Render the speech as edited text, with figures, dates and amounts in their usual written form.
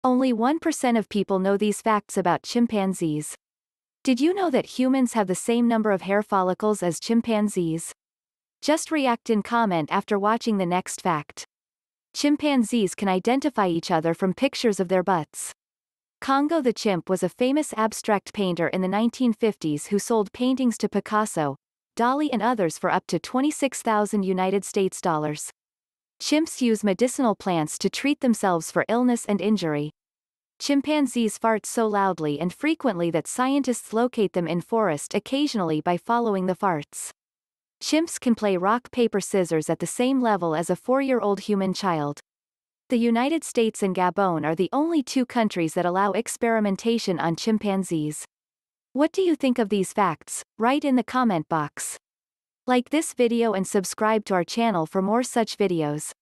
Only 1% of people know these facts about chimpanzees. Did you know that humans have the same number of hair follicles as chimpanzees? Just react and comment after watching the next fact. Chimpanzees can identify each other from pictures of their butts. Congo the chimp was a famous abstract painter in the 1950s who sold paintings to Picasso, Dali and others for up to 26,000 United States dollars. Chimps use medicinal plants to treat themselves for illness and injury. Chimpanzees fart so loudly and frequently that scientists locate them in forest occasionally by following the farts. Chimps can play rock paper scissors at the same level as a 4-year-old human child. The United States and Gabon are the only two countries that allow experimentation on chimpanzees. What do you think of these facts? Write in the comment box. Like this video and subscribe to our channel for more such videos.